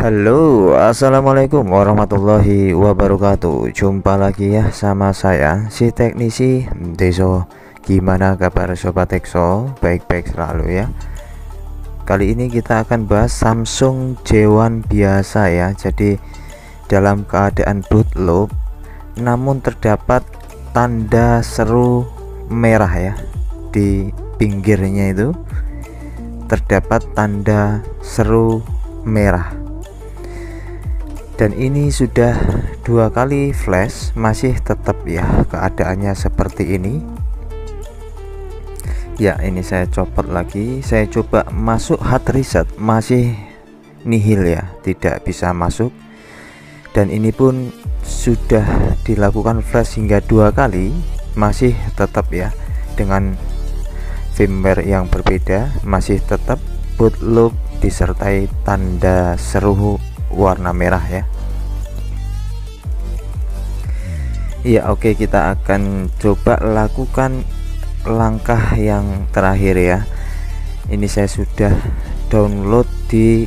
Halo, assalamualaikum warahmatullahi wabarakatuh. Jumpa lagi ya sama saya, si teknisi Deso. Gimana kabar sobat Tekso? Baik-baik selalu ya. Kali ini kita akan bahas Samsung J1 biasa ya. Jadi dalam keadaan boot loop, namun terdapat tanda seru merah ya. Di pinggirnya itu terdapat tanda seru merah. Dan ini sudah 2 kali flash, masih tetap ya keadaannya seperti ini ya. Ini saya copot lagi, saya coba masuk hard reset, masih nihil ya, tidak bisa masuk. Dan ini pun sudah dilakukan flash hingga 2 kali, masih tetap ya, dengan firmware yang berbeda, masih tetap boot loop disertai tanda seru warna merah ya. Iya, oke, kita akan coba lakukan langkah yang terakhir ya. Ini saya sudah download di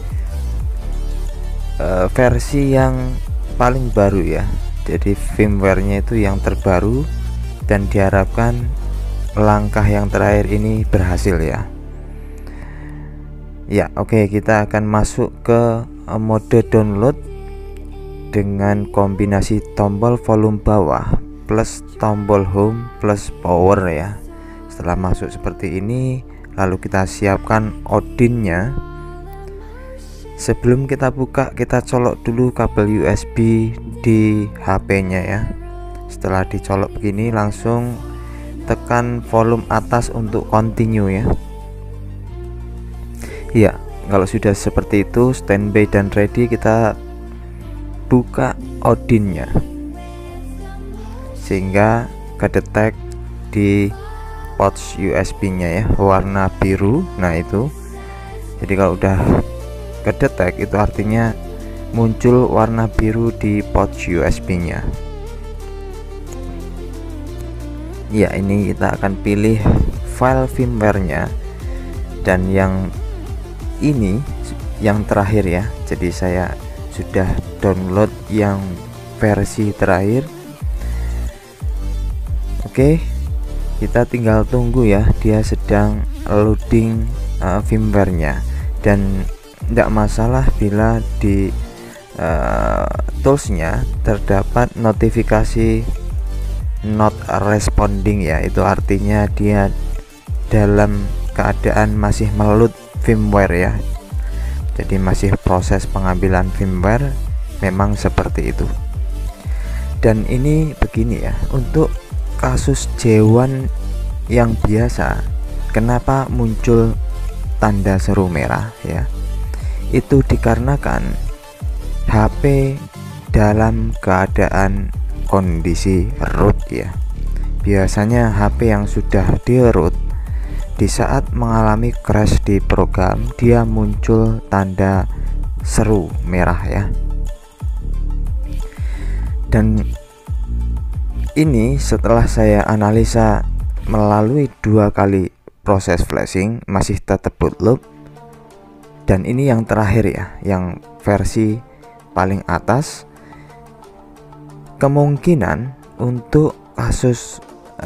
versi yang paling baru ya. Jadi firmware-nya itu yang terbaru, dan diharapkan langkah yang terakhir ini berhasil ya. Ya, oke, kita akan masuk ke mode download dengan kombinasi tombol volume bawah plus tombol home plus power ya. Setelah masuk seperti ini, lalu kita siapkan Odin-nya. Sebelum kita buka, kita colok dulu kabel USB di HP-nya ya. Setelah dicolok begini, langsung tekan volume atas untuk continue ya. Ya, kalau sudah seperti itu, standby dan ready, kita buka Odin-nya sehingga kedetek di pouch USB-nya ya, warna biru. Nah itu, jadi kalau udah kedetek itu artinya muncul warna biru di pouch USB-nya. Ya, ini kita akan pilih file firmware-nya, dan yang ini yang terakhir ya. Jadi saya sudah download yang versi terakhir. Oke, kita tinggal tunggu ya, dia sedang loading firmware-nya. Dan tidak masalah bila di toolsnya terdapat notifikasi not responding ya. Itu artinya dia dalam keadaan masih meload firmware ya. Jadi masih proses pengambilan firmware, memang seperti itu. Dan ini begini ya, untuk kasus J1 yang biasa, kenapa muncul tanda seru merah ya? Itu dikarenakan HP dalam keadaan kondisi root ya. Biasanya HP yang sudah di root, di saat mengalami crash di program, dia muncul tanda seru merah ya. Dan ini setelah saya analisa melalui 2 kali proses flashing, masih tetap boot loop. Dan ini yang terakhir ya, yang versi paling atas. Kemungkinan untuk kasus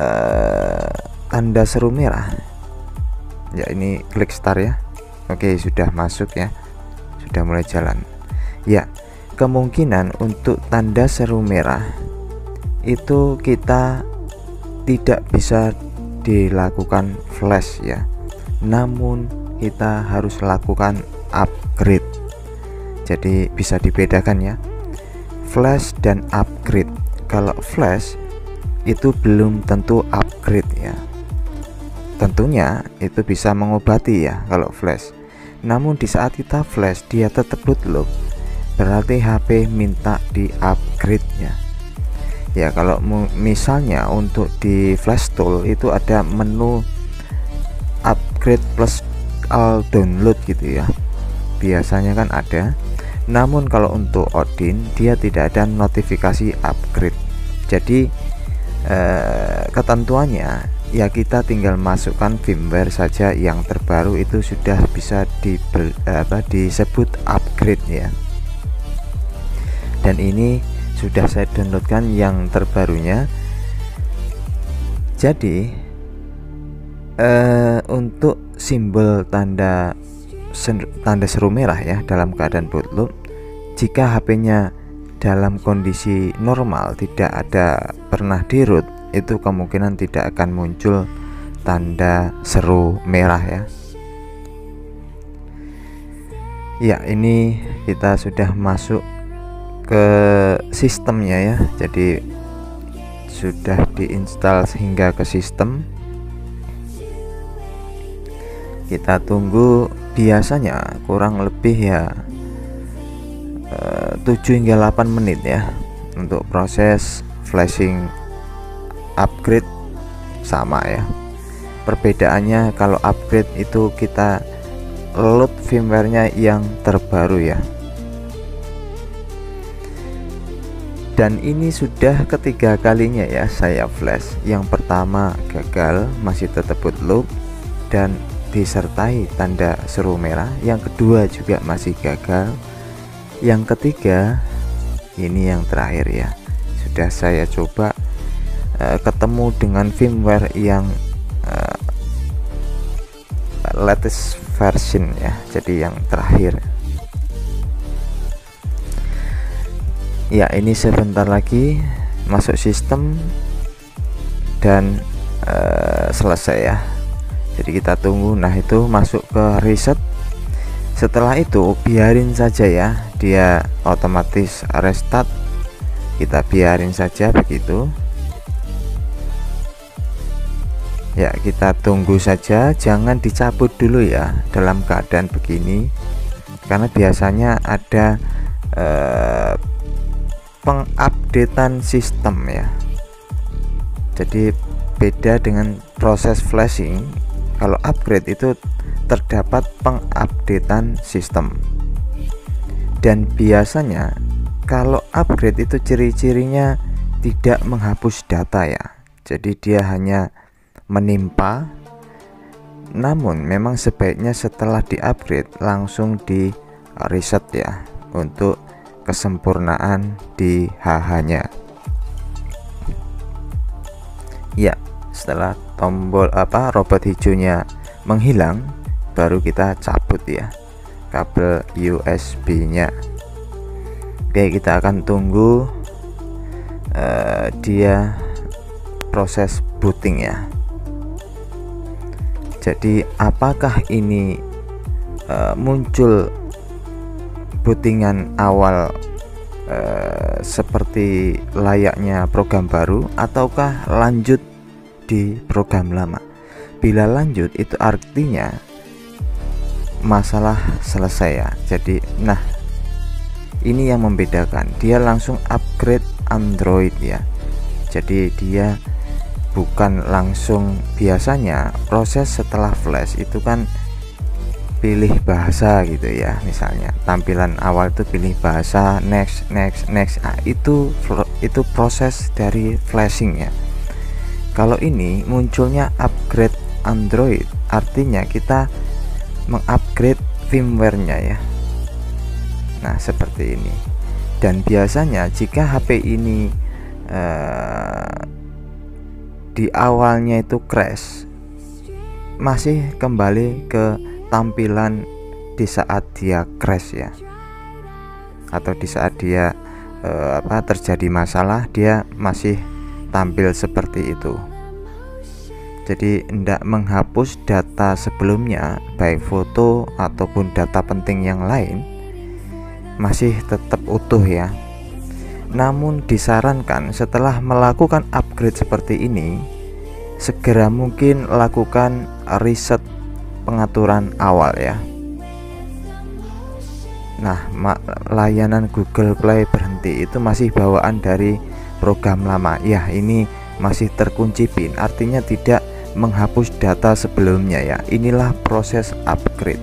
tanda seru merah ya, ini klik start ya. Oke, sudah masuk ya, sudah mulai jalan ya. Kemungkinan untuk tanda seru merah itu kita tidak bisa dilakukan flash ya, namun kita harus lakukan upgrade. Jadi bisa dibedakan ya, flash dan upgrade. Kalau flash itu belum tentu upgrade ya. Tentunya itu bisa mengobati ya kalau flash. Namun di saat kita flash dia tetap boot loop, berarti HP minta di upgrade ya. Ya, kalau misalnya untuk di flash tool itu ada menu upgrade plus all download gitu ya. Biasanya kan ada. Namun kalau untuk Odin dia tidak ada notifikasi upgrade. Jadi ketentuannya ya kita tinggal masukkan firmware saja yang terbaru, itu sudah bisa disebut upgrade ya. Dan ini sudah saya downloadkan yang terbarunya. Jadi untuk simbol tanda seru merah ya dalam keadaan boot loop, jika HP-nya dalam kondisi normal, tidak ada pernah di root, itu kemungkinan tidak akan muncul tanda seru merah ya. Ya, ini kita sudah masuk ke sistemnya ya. Jadi sudah diinstal hingga ke sistem. Kita tunggu, biasanya kurang lebih ya 7 hingga 8 menit ya untuk proses flashing upgrade. Sama ya, perbedaannya kalau upgrade itu kita load firmware-nya yang terbaru ya. Dan ini sudah ketiga kalinya ya saya flash. Yang pertama gagal, masih tetap boot loop dan disertai tanda seru merah. Yang kedua juga masih gagal. Yang ketiga, ini yang terakhir ya, sudah saya coba ketemu dengan firmware yang latest version ya, jadi yang terakhir ya. Ini sebentar lagi masuk sistem dan selesai ya. Jadi kita tunggu. Nah, itu masuk ke reset. Setelah itu biarin saja ya, dia otomatis restart. Kita biarin saja begitu ya. Kita tunggu saja, jangan dicabut dulu ya dalam keadaan begini, karena biasanya ada pengupdatean sistem ya. Jadi beda dengan proses flashing. Kalau upgrade itu terdapat pengupdatean sistem, dan biasanya kalau upgrade itu ciri-cirinya tidak menghapus data ya. Jadi dia hanya menimpa, namun memang sebaiknya setelah di upgrade langsung di reset ya, untuk kesempurnaan di HH-nya ya. Setelah tombol robot hijaunya menghilang, baru kita cabut ya kabel USB-nya. Oke, kita akan tunggu dia proses booting ya. Jadi apakah ini muncul bootingan awal seperti layaknya program baru, ataukah lanjut di program lama? Bila lanjut, itu artinya masalah selesai ya. Jadi nah, ini yang membedakan, dia langsung upgrade Android ya. Jadi dia bukan langsung, biasanya proses setelah flash itu kan pilih bahasa gitu ya. Misalnya tampilan awal itu pilih bahasa, next. Nah, itu proses dari flashing ya. Kalau ini munculnya upgrade Android, artinya kita mengupgrade firmware-nya ya. Nah, seperti ini. Dan biasanya jika HP ini di awalnya itu crash, masih kembali ke tampilan di saat dia crash ya, atau di saat dia terjadi masalah, dia masih tampil seperti itu. Jadi tidak menghapus data sebelumnya, baik foto ataupun data penting yang lain, masih tetap utuh ya. Namun disarankan setelah melakukan upgrade seperti ini, segera mungkin lakukan reset pengaturan awal ya. Nah, layanan Google Play berhenti itu masih bawaan dari program lama ya. Ini masih terkunci PIN, artinya tidak menghapus data sebelumnya ya. Inilah proses upgrade.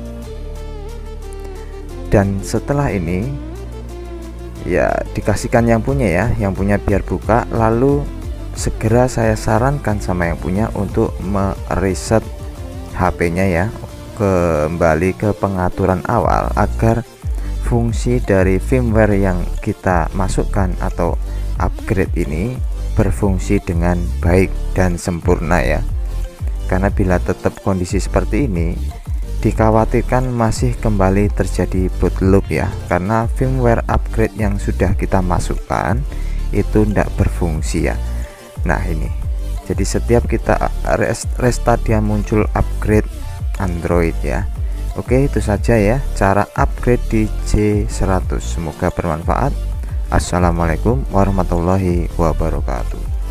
Dan setelah ini ya dikasihkan yang punya ya, yang punya biar buka, lalu segera saya sarankan sama yang punya untuk mereset HP-nya ya, kembali ke pengaturan awal agar fungsi dari firmware yang kita masukkan atau upgrade ini berfungsi dengan baik dan sempurna ya. Karena bila tetap kondisi seperti ini, dikhawatirkan masih kembali terjadi boot loop ya, karena firmware upgrade yang sudah kita masukkan itu tidak berfungsi ya. Nah ini, jadi setiap kita restart dia muncul upgrade Android ya. Oke, itu saja ya cara upgrade di C100. Semoga bermanfaat. Assalamualaikum warahmatullahi wabarakatuh.